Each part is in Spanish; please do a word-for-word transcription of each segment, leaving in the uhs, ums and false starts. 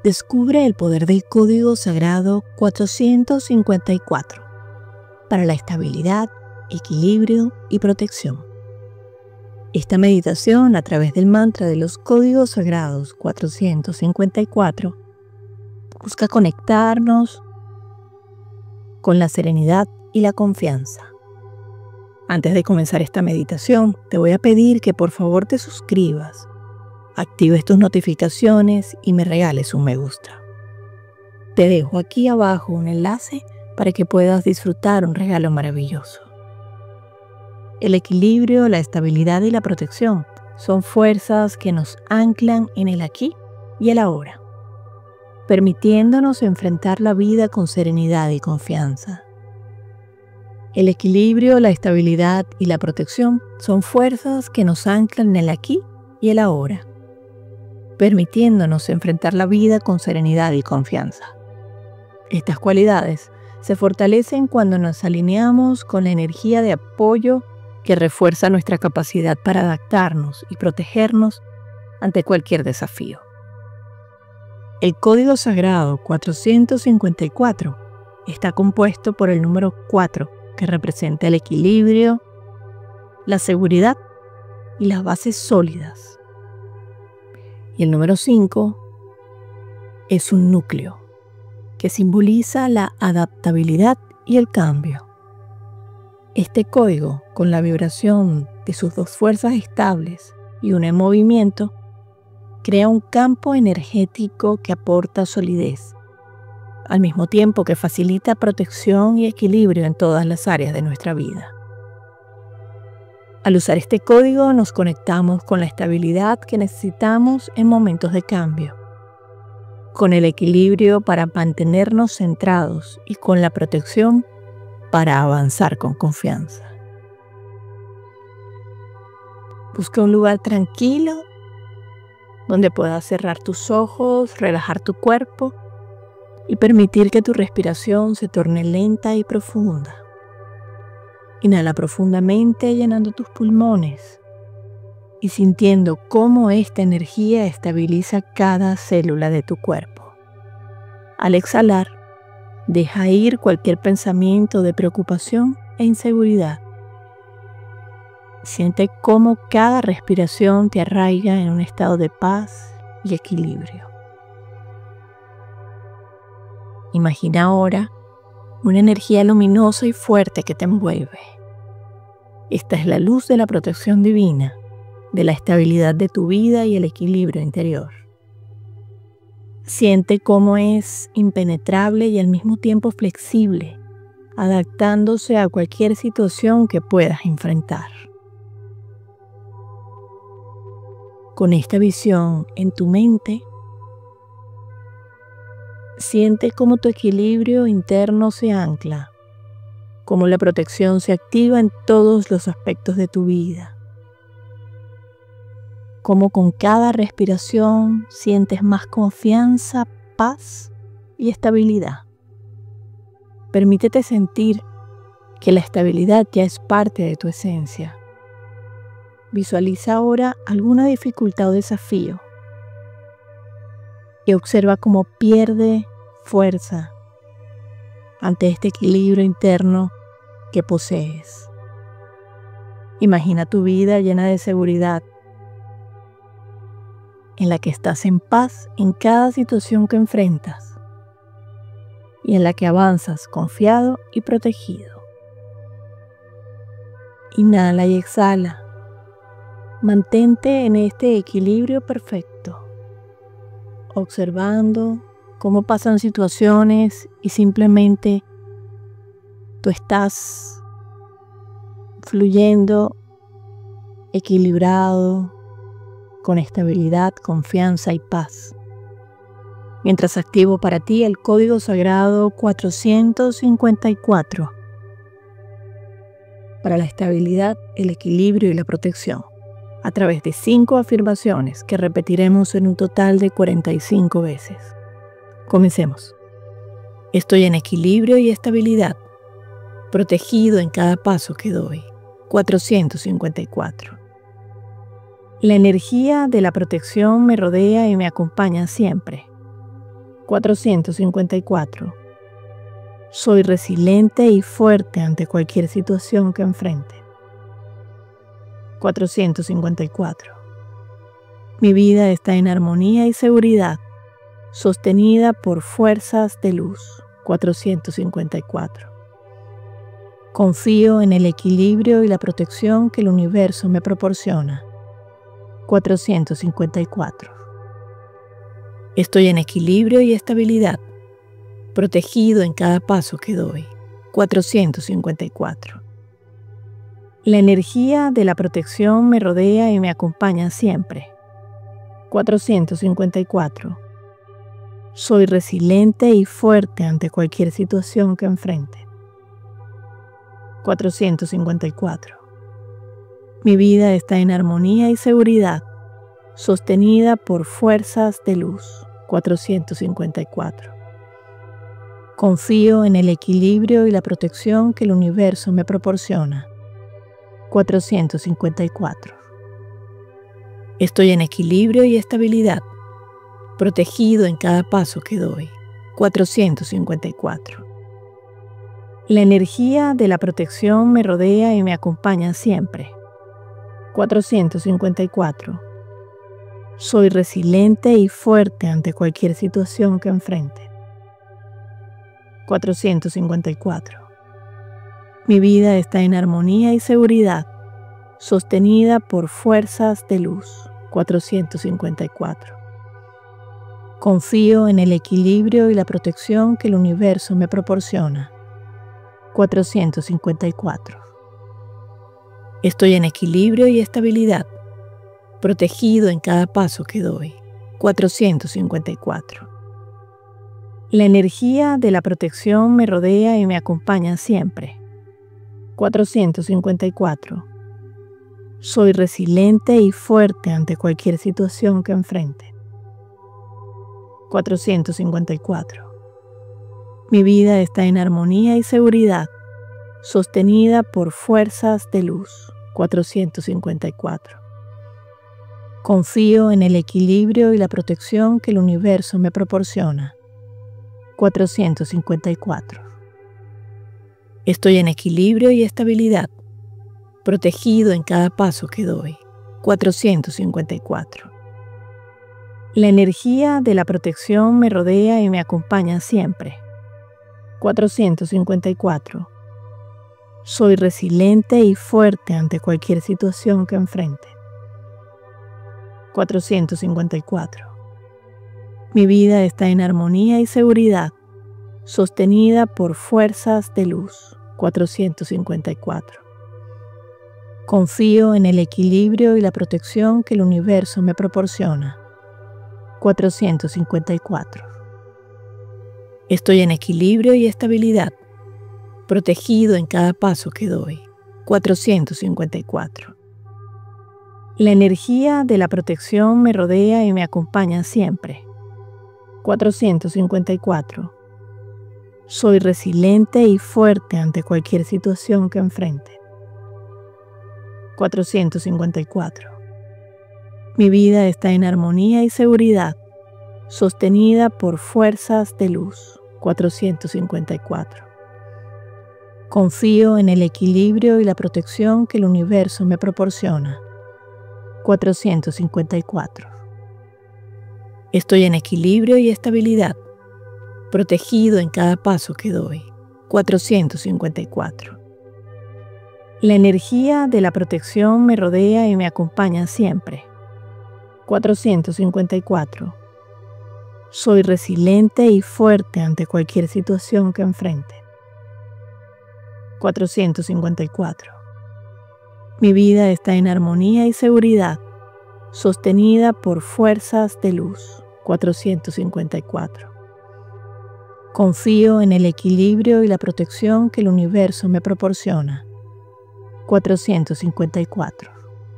Descubre el poder del código sagrado cuatrocientos cincuenta y cuatro para la estabilidad, equilibrio y protección. Esta meditación a través del mantra de los códigos sagrados cuatrocientos cincuenta y cuatro busca conectarnos con la serenidad y la confianza. Antes de comenzar esta meditación, te voy a pedir que por favor te suscribas, actives tus notificaciones y me regales un me gusta. Te dejo aquí abajo un enlace para que puedas disfrutar un regalo maravilloso. El equilibrio, la estabilidad y la protección son fuerzas que nos anclan en el aquí y el ahora, permitiéndonos enfrentar la vida con serenidad y confianza. El equilibrio, la estabilidad y la protección son fuerzas que nos anclan en el aquí y el ahora, permitiéndonos enfrentar la vida con serenidad y confianza. Estas cualidades se fortalecen cuando nos alineamos con la energía de apoyo que refuerza nuestra capacidad para adaptarnos y protegernos ante cualquier desafío. El código sagrado cuatrocientos cincuenta y cuatro está compuesto por el número cuatro, que representa el equilibrio, la seguridad y las bases sólidas. Y el número cinco es un núcleo, que simboliza la adaptabilidad y el cambio. Este código, con la vibración de sus dos fuerzas estables y una en movimiento, crea un campo energético que aporta solidez, al mismo tiempo que facilita protección y equilibrio en todas las áreas de nuestra vida. Al usar este código nos conectamos con la estabilidad que necesitamos en momentos de cambio, con el equilibrio para mantenernos centrados y con la protección para avanzar con confianza. Busca un lugar tranquilo donde puedas cerrar tus ojos, relajar tu cuerpo y permitir que tu respiración se torne lenta y profunda. Inhala profundamente llenando tus pulmones y sintiendo cómo esta energía estabiliza cada célula de tu cuerpo. Al exhalar, deja ir cualquier pensamiento de preocupación e inseguridad. Siente cómo cada respiración te arraiga en un estado de paz y equilibrio. Imagina ahora una energía luminosa y fuerte que te envuelve. Esta es la luz de la protección divina, de la estabilidad de tu vida y el equilibrio interior. Siente cómo es impenetrable y al mismo tiempo flexible, adaptándose a cualquier situación que puedas enfrentar. Con esta visión en tu mente, siente cómo tu equilibrio interno se ancla, cómo la protección se activa en todos los aspectos de tu vida, cómo con cada respiración sientes más confianza, paz y estabilidad. Permítete sentir que la estabilidad ya es parte de tu esencia. Visualiza ahora alguna dificultad o desafío y observa cómo pierde fuerza ante este equilibrio interno que posees. Imagina tu vida llena de seguridad, en la que estás en paz en cada situación que enfrentas y en la que avanzas confiado y protegido. Inhala y exhala. Mantente en este equilibrio perfecto, observando cómo pasan situaciones y simplemente tú estás fluyendo, equilibrado, con estabilidad, confianza y paz. Mientras activo para ti el código sagrado cuatrocientos cincuenta y cuatro para la estabilidad, el equilibrio y la protección, a través de cinco afirmaciones que repetiremos en un total de cuarenta y cinco veces. Comencemos. Estoy en equilibrio y estabilidad, protegido en cada paso que doy. cuatrocientos cincuenta y cuatro. La energía de la protección me rodea y me acompaña siempre. cuatrocientos cincuenta y cuatro. Soy resiliente y fuerte ante cualquier situación que enfrente. cuatrocientos cincuenta y cuatro. Mi vida está en armonía y seguridad, sostenida por fuerzas de luz. cuatrocientos cincuenta y cuatro. Confío en el equilibrio y la protección que el universo me proporciona. cuatrocientos cincuenta y cuatro. Estoy en equilibrio y estabilidad, protegido en cada paso que doy. cuatrocientos cincuenta y cuatro. La energía de la protección me rodea y me acompaña siempre. cuatrocientos cincuenta y cuatro. Soy resiliente y fuerte ante cualquier situación que enfrente. cuatrocientos cincuenta y cuatro. Mi vida está en armonía y seguridad, sostenida por fuerzas de luz. cuatrocientos cincuenta y cuatro. Confío en el equilibrio y la protección que el universo me proporciona. cuatrocientos cincuenta y cuatro. Estoy en equilibrio y estabilidad, protegido en cada paso que doy. cuatrocientos cincuenta y cuatro. La energía de la protección me rodea y me acompaña siempre. cuatrocientos cincuenta y cuatro. Soy resiliente y fuerte ante cualquier situación que enfrente. cuatrocientos cincuenta y cuatro. Mi vida está en armonía y seguridad, sostenida por fuerzas de luz. cuatrocientos cincuenta y cuatro. Confío en el equilibrio y la protección que el universo me proporciona. cuatrocientos cincuenta y cuatro. Estoy en equilibrio y estabilidad, protegido en cada paso que doy. cuatrocientos cincuenta y cuatro. La energía de la protección me rodea y me acompaña siempre. cuatrocientos cincuenta y cuatro. Soy resiliente y fuerte ante cualquier situación que enfrente. cuatrocientos cincuenta y cuatro. Mi vida está en armonía y seguridad, sostenida por fuerzas de luz. cuatrocientos cincuenta y cuatro. Confío en el equilibrio y la protección que el universo me proporciona. cuatrocientos cincuenta y cuatro. Estoy en equilibrio y estabilidad, protegido en cada paso que doy. cuatrocientos cincuenta y cuatro. La energía de la protección me rodea y me acompaña siempre. cuatrocientos cincuenta y cuatro. Soy resiliente y fuerte ante cualquier situación que enfrente. cuatrocientos cincuenta y cuatro. Mi vida está en armonía y seguridad, sostenida por fuerzas de luz. cuatrocientos cincuenta y cuatro. Confío en el equilibrio y la protección que el universo me proporciona. cuatrocientos cincuenta y cuatro. Estoy en equilibrio y estabilidad, protegido en cada paso que doy. cuatrocientos cincuenta y cuatro. La energía de la protección me rodea y me acompaña siempre. cuatrocientos cincuenta y cuatro. Soy resiliente y fuerte ante cualquier situación que enfrente. cuatrocientos cincuenta y cuatro. Mi vida está en armonía y seguridad, sostenida por fuerzas de luz. cuatrocientos cincuenta y cuatro. Confío en el equilibrio y la protección que el universo me proporciona. cuatrocientos cincuenta y cuatro. Estoy en equilibrio y estabilidad, protegido en cada paso que doy. cuatrocientos cincuenta y cuatro. La energía de la protección me rodea y me acompaña siempre. cuatrocientos cincuenta y cuatro. Soy resiliente y fuerte ante cualquier situación que enfrente. cuatrocientos cincuenta y cuatro. Mi vida está en armonía y seguridad, sostenida por fuerzas de luz. cuatrocientos cincuenta y cuatro. Confío en el equilibrio y la protección que el universo me proporciona. cuatrocientos cincuenta y cuatro.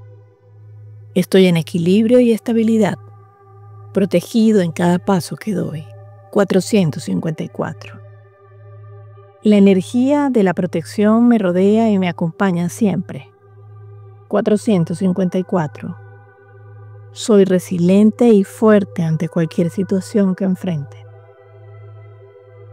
Estoy en equilibrio y estabilidad, protegido en cada paso que doy. cuatrocientos cincuenta y cuatro. La energía de la protección me rodea y me acompaña siempre. cuatrocientos cincuenta y cuatro. Soy resiliente y fuerte ante cualquier situación que enfrente.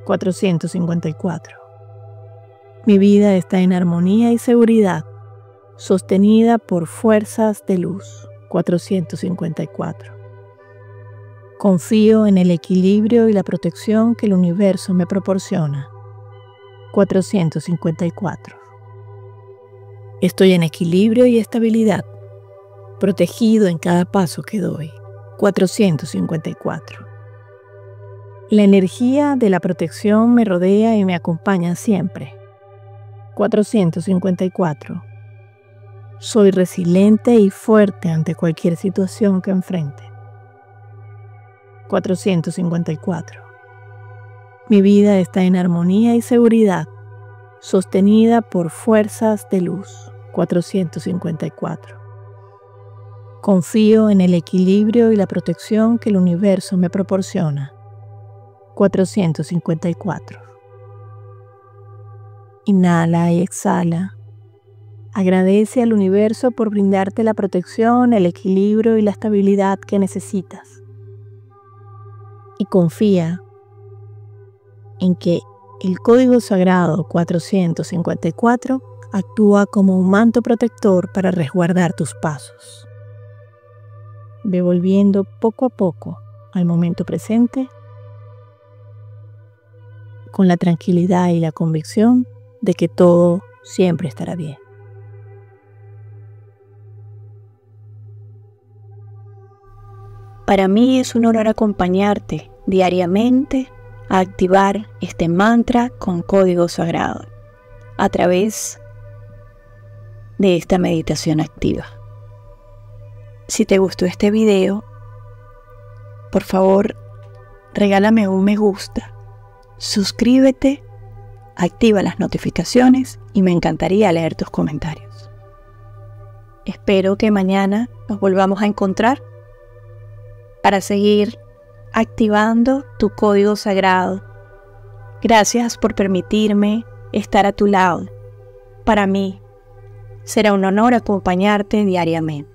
cuatrocientos cincuenta y cuatro. Mi vida está en armonía y seguridad, sostenida por fuerzas de luz. cuatrocientos cincuenta y cuatro. Confío en el equilibrio y la protección que el universo me proporciona. cuatrocientos cincuenta y cuatro. Estoy en equilibrio y estabilidad, protegido en cada paso que doy. cuatrocientos cincuenta y cuatro. La energía de la protección me rodea y me acompaña siempre. cuatrocientos cincuenta y cuatro. Soy resiliente y fuerte ante cualquier situación que enfrente. cuatrocientos cincuenta y cuatro. Mi vida está en armonía y seguridad, sostenida por fuerzas de luz. cuatrocientos cincuenta y cuatro. Confío en el equilibrio y la protección que el universo me proporciona. cuatrocientos cincuenta y cuatro. Inhala y exhala. Agradece al universo por brindarte la protección, el equilibrio y la estabilidad que necesitas. Y confía en que el código sagrado cuatrocientos cincuenta y cuatro actúa como un manto protector para resguardar tus pasos. Ve volviendo poco a poco al momento presente con la tranquilidad y la convicción de que todo siempre estará bien. Para mí es un honor acompañarte diariamente a activar este mantra con código sagrado a través de esta meditación activa. Si te gustó este video, por favor, regálame un me gusta, suscríbete, activa las notificaciones y me encantaría leer tus comentarios. Espero que mañana nos volvamos a encontrar para seguir activando tu código sagrado. Gracias por permitirme estar a tu lado. Para mí será un honor acompañarte diariamente.